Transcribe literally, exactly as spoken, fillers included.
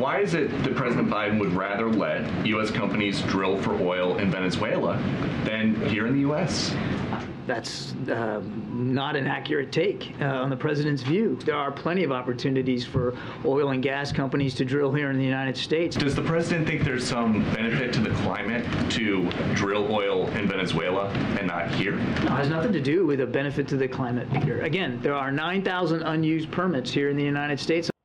Why is it that President Biden would rather let U S companies drill for oil in Venezuela than here in the U S? That's uh, not an accurate take uh, on the president's view. There are plenty of opportunities for oil and gas companies to drill here in the United States. Does the president think there's some benefit to the climate to drill oil in Venezuela and not here? No, it has nothing to do with a benefit to the climate, Peter. Again, there are nine thousand unused permits here in the United States.